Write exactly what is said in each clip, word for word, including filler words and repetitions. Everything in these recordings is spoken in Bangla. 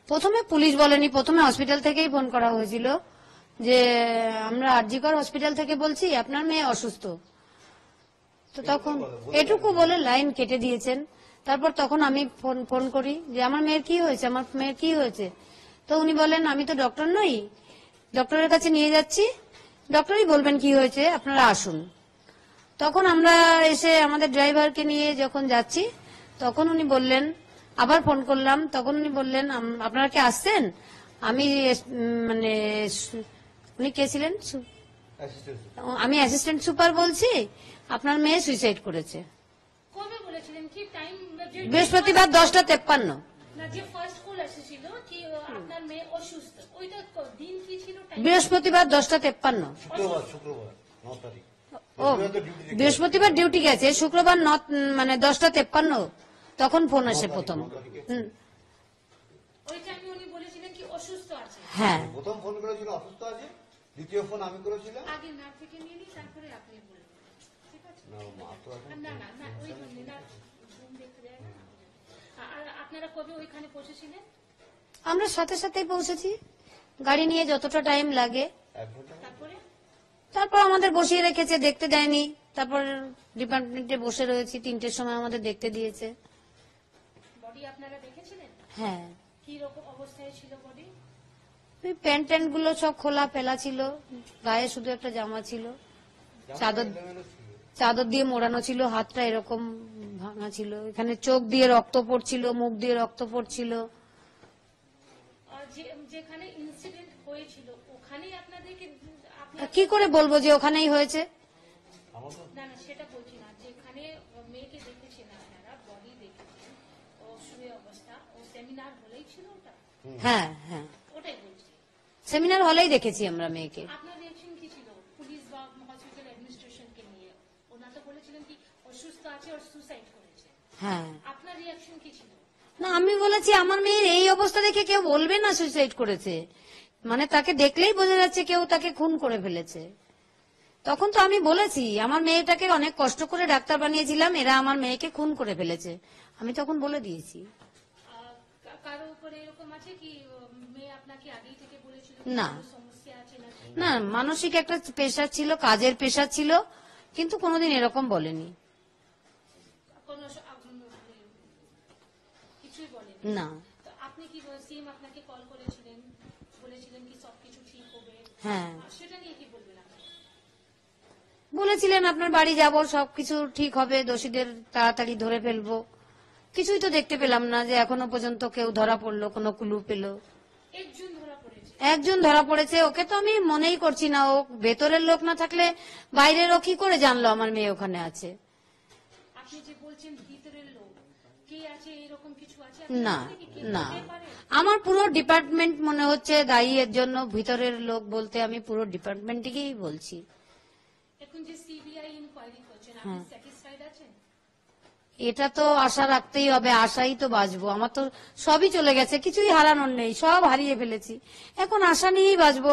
প্রথমে পুলিশ বলেনি, প্রথমে হসপিটাল থেকেই ফোন করা হয়েছিল যে আমরা আরজিকর হসপিটাল থেকে বলছি আপনার মেয়ে অসুস্থ। তো তখন এটুকু বলে লাইন কেটে দিয়েছেন। তারপর তখন আমি ফোন ফোন করি যে আমার মেয়ের কি হয়েছে, আমার মেয়ের কি হয়েছে। তো উনি বলেন আমি তো ডক্টর নই, ডক্টরের কাছে নিয়ে যাচ্ছি, ডক্টরই বলবেন কি হয়েছে, আপনারা আসুন। তখন আমরা এসে আমাদের ড্রাইভারকে নিয়ে যখন যাচ্ছি তখন উনি বললেন, আবার ফোন করলাম, তখন উনি বললেন আপনারা কি আসছেন, আমি মানে উনি কে ছিলেন, আমি অ্যাসিস্ট্যান্ট সুপার বলছি, আপনার মেয়ে সুইসাইড করেছে। বৃহস্পতিবার দশটা তেপ্পান্ন। বৃহস্পতিবার দশটা তেপ্পান্ন। ও বৃহস্পতিবার ডিউটি গেছে, শুক্রবার মানে দশটা তেপ্পান্ন তখন ফোন আসে প্রথম। হ্যাঁ প্রথম ফোন করেছিল অসুস্থ আছে, দ্বিতীয় ফোন আমি করেছিলাম। আগে না থেকে নিয়ে নি, তারপরে আপনি বললেন। ঠিক আছে না মা তো না না না ওই জন্য না ঘুম দেখতে যায় না। আর আপনারা কবে ওইখানে পৌঁছেছিলেন? আমরা সাথে সাথেই পৌঁছেছি, গাড়ি নিয়ে যতটা টাইম লাগে। তারপরে তারপর আমাদের বসিয়ে রেখেছে, দেখতে দেয়নি। তারপর ডিপার্টমেন্টে বসে রয়েছি, তিনটের সময় আমাদের দেখতে দিয়েছে। বডি আপনারা দেখেছিলেন? হ্যাঁ। কি রকম অবস্থায় ছিল বডি? ওই প্যান্ট ট্যান্ট গুলো সব খোলা ফেলা ছিল, গায়ে শুধু একটা জামা ছিল, চাদর চাদর দিয়ে মোড়ানো ছিল, হাতটা এরকম ভাঙা ছিল, এখানে চোখ দিয়ে রক্ত পড়ছিল, মুখ দিয়ে রক্ত পড়ছিল। যেখানে ইনসিডেন্ট হয়েছিল ওখানেই আপনাদেরকে কি করে বলবো যে ওখানেই হয়েছে? না না সেটা বলছি না, যেখানে মেয়েকে দেখেছেন আপনারা, বডি দেখেছেন, ও শুয়ে অবস্থা, ও সেমিনার হলেই ছিল ওটা? হ্যাঁ হ্যাঁ ওটাই বলছি, সেমিনার হলেই দেখেছি আমরা মেয়েকে। আপনার রিঅ্যাকশন কি ছিল পুলিশ বা হসপিটাল অ্যাডমিনিস্ট্রেশনকে নিয়ে? ওনারা তো বলেছিলেন কি অসুস্থ আছে আর সুসাইড করেছে। হ্যাঁ আপনার রিঅ্যাকশন কি ছিল? না আমি বলেছি আমার মেয়ের এই অবস্থা দেখে কেউ বলবে না সুইসাইড করেছে, মানে তাকে দেখলেই বোঝা যাচ্ছে কেউ তাকে খুন করে ফেলেছে। তখন তো আমি বলেছি আমার মেয়েটাকে অনেক কষ্ট করে ডাক্তার বানিয়েছিলাম, এরা আমার মেয়েকে খুন করে ফেলেছে, আমি তখন বলে দিয়েছি। কারো উপরে এরকম আছে কি মেয়ে আপনাকে আগেই থেকে বলেছিল না সমস্যা আছে না? না মানসিক একটা প্রেশার ছিল, কাজের প্রেশার ছিল, কিন্তু কোনোদিন এরকম বলেনি। কিছুই বলেনি? না। আপনি কি সিএম আপনাকে কল করেছিলেন, বলেছিলেন কি সবকিছু ঠিক হবে? হ্যাঁ সেটা নিয়ে কি বলবেন? বলেছিলেন আপনার বাড়ি যাব, সবকিছু ঠিক হবে, দোষীদের তাড়াতাড়ি ধরে ফেলবো। কিছুই তো দেখতে পেলাম না যে এখনো পর্যন্ত কেউ ধরা পড়লো, কোনো ক্লু পেল। একজন ধরা পড়েছে? একজন ধরা পড়েছে, ওকে তো আমি মনেই করছি না, ও ভেতরের লোক না থাকলে বাইরের ও কি করে জানলো আমার মেয়ে ওখানে আছে? আপনি যে বলছেন ভিতরের লোক কে আছে, এরকম কিছু আছে? না না আমার পুরো ডিপার্টমেন্ট মনে হচ্ছে দায়ী এর জন্য। ভিতরের লোক বলতে আমি পুরো ডিপার্টমেন্টকেই বলছি। এখন যে সিবিআই ইনকোয়ারি করছেন, আপনি স্যাটিসফাইড আছেন? এটা তো আশা রাখতেই হবে, আশাই তো বাঁচবো। আমার তো সবই চলে গেছে, কিছুই হারানোর নেই, সব হারিয়ে ফেলেছি, এখন আশা নিয়েই বাঁচবো।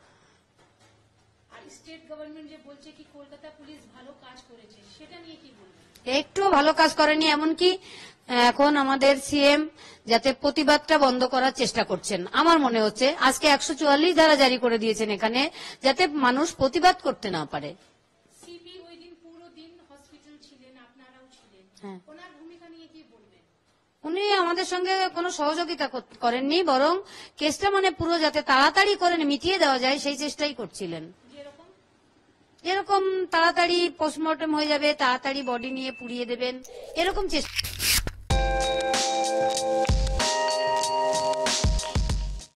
আর স্টেট গভর্নমেন্ট যে বলছে কি কলকাতা পুলিশ ভালো কাজ করেছে, সেটা নিয়ে কি বলবেন? একটু ভালো কাজ করেনি, এমনকি এখন আমাদের সিএম যাতে প্রতিবাদটা বন্ধ করার চেষ্টা করছেন আমার মনে হচ্ছে। আজকে একশো চুয়াল্লিশ ধারা জারি করে দিয়েছেন এখানে, যাতে মানুষ প্রতিবাদ করতে না পারে। সিপি ওই দিন পুরো দিন হসপিটাল ছিলেন, আপনারাও ছিলেন, ওনার ভূমিকা নিয়ে কি বলবেন? উনি আমাদের সঙ্গে কোনো সহযোগিতা করেননি, বরং কেসটা মানে পুরো যাতে তাড়াতাড়ি করে মিটিয়ে দেওয়া যায় সেই চেষ্টাই করছিলেন। যেরকম তাড়াতাড়ি পোস্টমর্টম হয়ে যাবে, তাড়াতাড়ি বডি নিয়ে পুড়িয়ে দেবেন, এরকম চেষ্টা।